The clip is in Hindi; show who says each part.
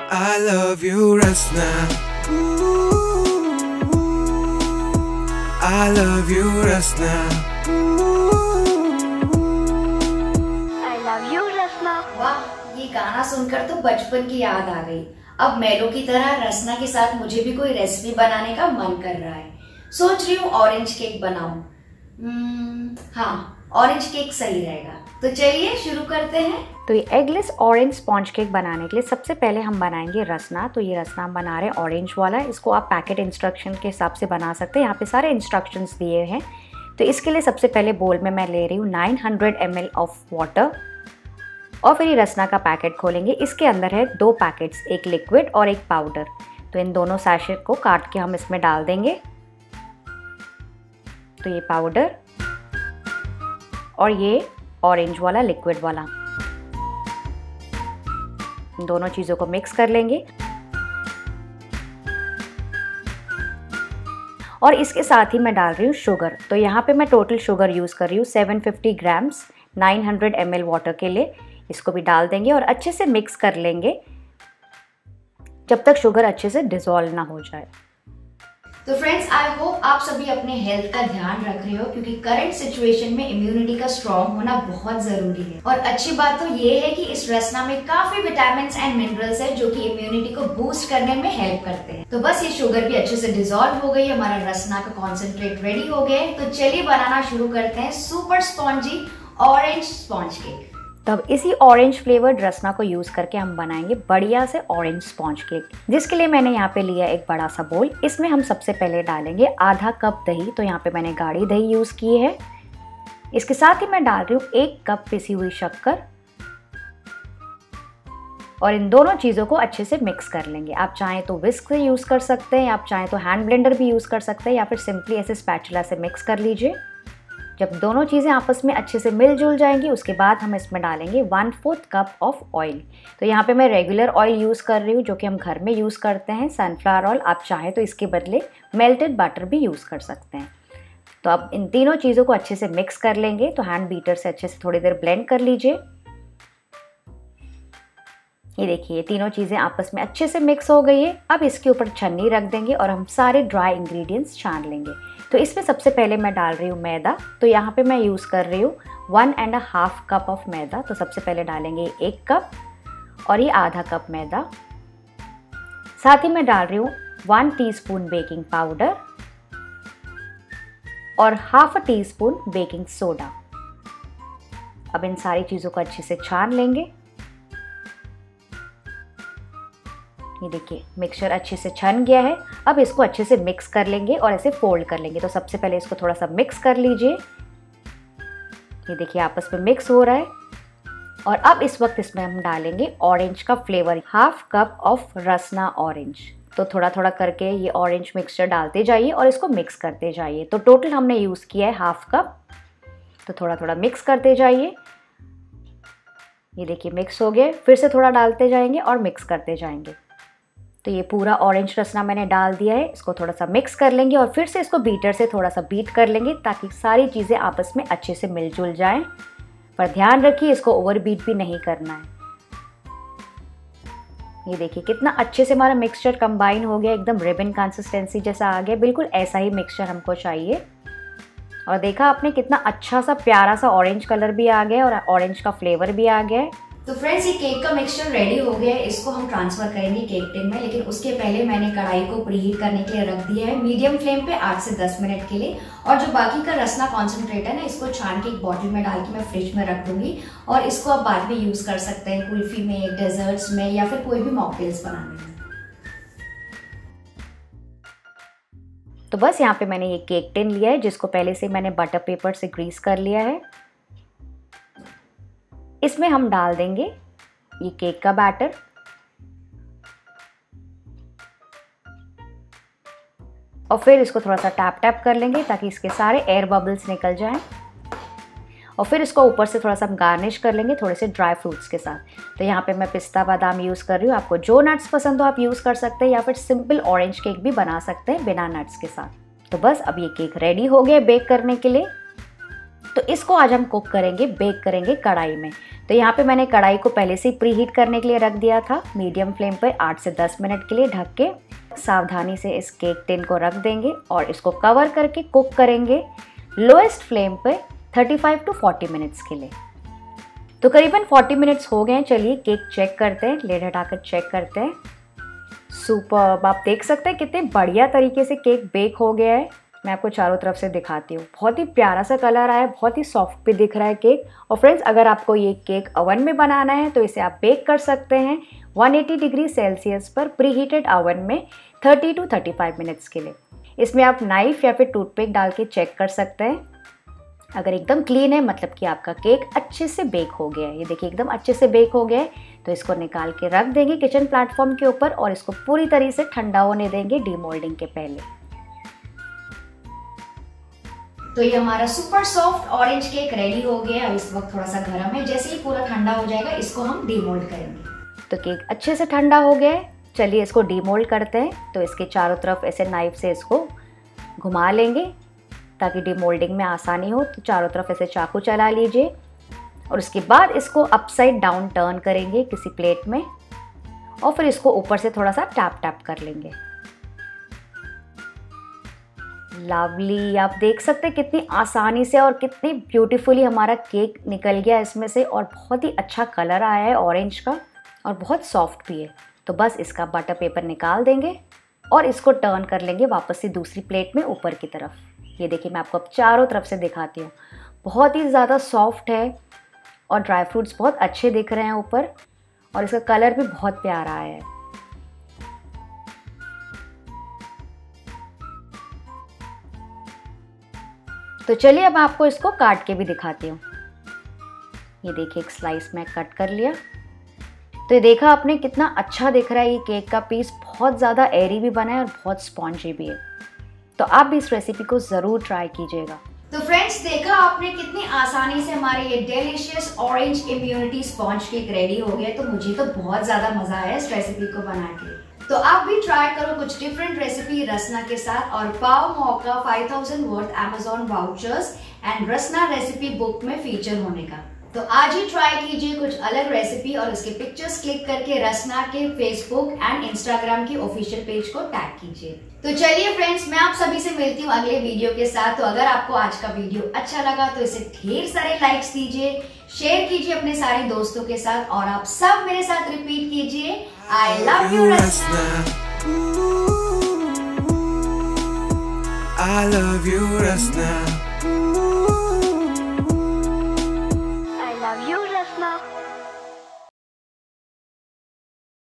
Speaker 1: I love you, Rasna. I love you, Rasna.
Speaker 2: I love you, रसना।
Speaker 3: वाह, ये गाना सुनकर तो बचपन की याद आ गई। अब मेलो की तरह रसना के साथ मुझे भी कोई रेसिपी बनाने का मन कर रहा है। सोच रही हूँ ऑरेंज केक बनाऊं। हाँ, ऑरेंज केक सही रहेगा। तो चलिए शुरू करते हैं।
Speaker 4: तो ये एगलेस ऑरेंज स्पॉन्ज केक बनाने के लिए सबसे पहले हम बनाएंगे रसना। तो ये रसना हम बना रहे हैं ऑरेंज वाला। इसको आप पैकेट इंस्ट्रक्शन के हिसाब से बना सकते हैं, यहाँ पे सारे इंस्ट्रक्शंस दिए हैं। तो इसके लिए सबसे पहले बोल में मैं ले रही हूँ 900 ml ऑफ वाटर और फिर ये रसना का पैकेट खोलेंगे। इसके अंदर है 2 पैकेट्स, एक लिक्विड और एक पाउडर। तो इन दोनों सैशेट को काट के हम इसमें डाल देंगे। तो ये पाउडर और ये ऑरेंज वाला लिक्विड वाला, इन दोनों चीज़ों को मिक्स कर लेंगे। और इसके साथ ही मैं डाल रही हूँ शुगर। तो यहाँ पे मैं टोटल शुगर यूज़ कर रही हूँ 750 ग्राम्स 900 ml वाटर के लिए। इसको भी डाल देंगे और अच्छे से मिक्स कर लेंगे जब तक शुगर अच्छे से डिसॉल्व ना हो जाए।
Speaker 3: तो फ्रेंड्स, आई होप आप सभी अपने हेल्थ का ध्यान रख रहे हो, क्योंकि करंट सिचुएशन में इम्यूनिटी का स्ट्रॉन्ग होना बहुत जरूरी है। और अच्छी बात तो ये है कि इस रसना में काफी विटामिन एंड मिनरल्स है जो कि इम्यूनिटी को बूस्ट करने में हेल्प करते हैं। तो बस ये शुगर भी अच्छे से डिसॉल्व हो गई, हमारा रसना का कॉन्सेंट्रेट रेडी हो गया है। तो चलिए बनाना शुरू करते हैं super spongy orange sponge cake.
Speaker 4: तब इसी ऑरेंज फ्लेवर्ड रसना को यूज़ करके हम बनाएंगे बढ़िया से ऑरेंज स्पॉन्ज केक, जिसके लिए मैंने यहाँ पे लिया एक बड़ा सा बोल। इसमें हम सबसे पहले डालेंगे आधा कप दही। तो यहाँ पे मैंने गाढ़ी दही यूज़ की है। इसके साथ ही मैं डाल रही हूँ 1 कप पिसी हुई शक्कर और इन दोनों चीज़ों को अच्छे से मिक्स कर लेंगे। आप चाहें तो विस्क से यूज़ कर सकते हैं, आप चाहें तो हैंड ब्लेंडर भी यूज़ कर सकते हैं, या फिर सिंपली ऐसे स्पैचुला से मिक्स कर लीजिए। जब दोनों चीज़ें आपस में अच्छे से मिलजुल जाएंगी, उसके बाद हम इसमें डालेंगे 1/4 कप ऑफ ऑयल। तो यहाँ पे मैं रेगुलर ऑयल यूज़ कर रही हूँ जो कि हम घर में यूज़ करते हैं, सनफ्लावर ऑयल। आप चाहें तो इसके बदले मेल्टेड बटर भी यूज़ कर सकते हैं। तो अब इन तीनों चीज़ों को अच्छे से मिक्स कर लेंगे। तो हैंड बीटर से अच्छे से थोड़ी देर ब्लेंड कर लीजिए। ये देखिए, तीनों चीज़ें आपस में अच्छे से मिक्स हो गई है। अब इसके ऊपर छन्नी रख देंगे और हम सारे ड्राई इंग्रेडिएंट्स छान लेंगे। तो इसमें सबसे पहले मैं डाल रही हूँ मैदा। तो यहाँ पे मैं यूज़ कर रही हूँ 1.5 कप ऑफ मैदा। तो सबसे पहले डालेंगे 1 कप और ये आधा कप मैदा। साथ ही मैं डाल रही हूँ 1 टीस्पून बेकिंग पाउडर और ½ टीस्पून बेकिंग सोडा। अब इन सारी चीज़ों को अच्छे से छान लेंगे। ये देखिए, मिक्सचर अच्छे से छन गया है। अब इसको अच्छे से मिक्स कर लेंगे और ऐसे फोल्ड कर लेंगे। तो सबसे पहले इसको थोड़ा सा मिक्स कर लीजिए। ये देखिए, आपस में मिक्स हो रहा है। और अब इस वक्त इसमें हम डालेंगे ऑरेंज का flavour, ½ cup of Rasna orange. तो थोड़ा थोड़ा करके ये ऑरेंज मिक्सचर डालते जाइए और इसको मिक्स करते जाइए। तो टोटल हमने यूज़ किया है ½ कप। तो थोड़ा थोड़ा मिक्स करते जाइए। ये देखिए, मिक्स हो गया। फिर से थोड़ा डालते जाएंगे और मिक्स करते जाएंगे। तो ये पूरा ऑरेंज रसना मैंने डाल दिया है। इसको थोड़ा सा मिक्स कर लेंगे और फिर से इसको बीटर से थोड़ा सा बीट कर लेंगे ताकि सारी चीज़ें आपस में अच्छे से मिलजुल जाएं। पर ध्यान रखिए, इसको ओवर बीट भी नहीं करना है। ये देखिए, कितना अच्छे से हमारा मिक्सचर कंबाइन हो गया, एकदम रिबन कंसिस्टेंसी जैसा आ गया। बिल्कुल ऐसा ही मिक्सचर हमको चाहिए। और देखा आपने, कितना अच्छा सा प्यारा सा ऑरेंज कलर भी आ गया और ऑरेंज का फ्लेवर भी आ गया है।
Speaker 3: तो फ्रेंड्स, ये केक का मिक्सचर रेडी हो गया है। इसको हम ट्रांसफर करेंगे केक टिन में, लेकिन उसके पहले मैंने कढ़ाई को प्रीहीट करने के लिए रख दिया है मीडियम फ्लेम पे 8 से 10 मिनट के लिए। और जो बाकी का रसना कॉन्सेंट्रेट है ना, इसको छान के एक बॉटल में डाल के मैं फ्रिज में रख दूंगी। और इसको आप बाद में यूज कर सकते हैं कुल्फी में, डेजर्ट्स में, या फिर कोई भी मॉकटेल्स बनाने में।
Speaker 4: तो बस यहाँ पे मैंने ये केक टिन लिया है जिसको पहले से मैंने बटर पेपर से ग्रीस कर लिया है। इसमें हम डाल देंगे ये केक का बैटर। और फिर इसको थोड़ा सा टैप टैप कर लेंगे ताकि इसके सारे एयर बबल्स निकल जाएं। और फिर इसको ऊपर से थोड़ा सा हम गार्निश कर लेंगे थोड़े से ड्राई फ्रूट्स के साथ। तो यहाँ पे मैं पिस्ता बादाम यूज़ कर रही हूँ। आपको जो नट्स पसंद हो आप यूज़ कर सकते हैं, या फिर सिंपल ऑरेंज केक भी बना सकते हैं बिना नट्स के साथ। तो बस अब ये केक रेडी हो गया बेक करने के लिए। तो इसको आज हम कुक करेंगे, बेक करेंगे कढ़ाई में। तो यहाँ पे मैंने कढ़ाई को पहले से ही प्री हीट करने के लिए रख दिया था। मीडियम फ्लेम पर 8 से 10 मिनट के लिए ढक के सावधानी से इस केक टिन को रख देंगे और इसको कवर करके कुक करेंगे लोएस्ट फ्लेम पे 35 टू 40 मिनट्स के लिए। तो करीबन 40 मिनट्स हो गए हैं। चलिए केक चेक करते हैं, लेड हटाकर चेक करते हैं। सुपर्ब, आप देख सकते हैं कितने बढ़िया तरीके से केक बेक हो गया है। मैं आपको चारों तरफ से दिखाती हूँ। बहुत ही प्यारा सा कलर आया है, बहुत ही सॉफ्ट भी दिख रहा है केक। और फ्रेंड्स, अगर आपको ये केक ओवन में बनाना है तो इसे आप बेक कर सकते हैं 180 डिग्री सेल्सियस पर प्री हीटेड ओवन में 30 टू 35 मिनट्स के लिए। इसमें आप नाइफ या फिर टूथपिक डाल के चेक कर सकते हैं। अगर एकदम क्लीन है मतलब कि आपका केक अच्छे से बेक हो गया है। ये देखिए एकदम अच्छे से बेक हो गया है। तो इसको निकाल के रख देंगे किचन प्लेटफॉर्म के ऊपर और इसको पूरी तरह से ठंडा होने देंगे डीमोल्डिंग के पहले।
Speaker 3: तो ये हमारा super soft orange cake ready हो गया है। इस वक्त थोड़ा सा गर्म है, जैसे ही पूरा ठंडा हो जाएगा इसको हम डीमोल्ड करेंगे।
Speaker 4: तो केक अच्छे से ठंडा हो गया है। चलिए इसको डीमोल्ड करते हैं। तो इसके चारों तरफ ऐसे नाइफ से इसको घुमा लेंगे ताकि डीमोल्डिंग में आसानी हो। तो चारों तरफ ऐसे चाकू चला लीजिए और उसके बाद इसको अपसाइड डाउन टर्न करेंगे किसी प्लेट में और फिर इसको ऊपर से थोड़ा सा टैप टैप कर लेंगे। लवली, आप देख सकते हैं कितनी आसानी से और कितनी ब्यूटीफुली हमारा केक निकल गया इसमें से और बहुत ही अच्छा कलर आया है ऑरेंज का और बहुत सॉफ्ट भी है। तो बस इसका बटर पेपर निकाल देंगे और इसको टर्न कर लेंगे वापस से दूसरी प्लेट में ऊपर की तरफ। ये देखिए मैं आपको अब चारों तरफ से दिखाती हूँ। बहुत ही ज़्यादा सॉफ्ट है और ड्राई फ्रूट्स बहुत अच्छे दिख रहे हैं ऊपर और इसका कलर भी बहुत प्यारा आया है। तो चलिए अब आपको इसको काट के भी दिखाती हूँ। ये देखिए एक स्लाइस में कट कर लिया। तो ये देखा आपने कितना अच्छा दिख रहा है। ये केक का पीस बहुत ज़्यादा एरी भी बना है और बहुत स्पॉन्जी भी है। तो आप भी इस रेसिपी को ज़रूर ट्राई कीजिएगा।
Speaker 3: तो फ्रेंड्स, देखा आपने कितनी आसानी से हमारे ये delicious orange immunity sponge cake ready हो गया। तो मुझे तो बहुत ज़्यादा मज़ा आया इस रेसिपी को बना के। तो आप भी ट्राई करो कुछ डिफरेंट रेसिपी रसना के साथ और पाओ मौका 5000 worth Amazon vouchers and Rasna recipe book में फीचर होने का। तो आज ही ट्राई कीजिए कुछ अलग रेसिपी और उसके पिक्चर्स क्लिक करके रसना के फेसबुक एंड इंस्टाग्राम की ऑफिशियल पेज को टैग कीजिए। तो चलिए फ्रेंड्स, मैं आप सभी से मिलती हूँ अगले वीडियो के साथ। तो अगर आपको आज का वीडियो अच्छा लगा तो इसे ढेर सारे लाइक्स दीजिए, शेयर कीजिए अपने सारे दोस्तों के साथ और आप सब मेरे साथ रिपीट कीजिए, I love you Rasna.
Speaker 1: I love you, Rasna.
Speaker 2: I love you, Rasna.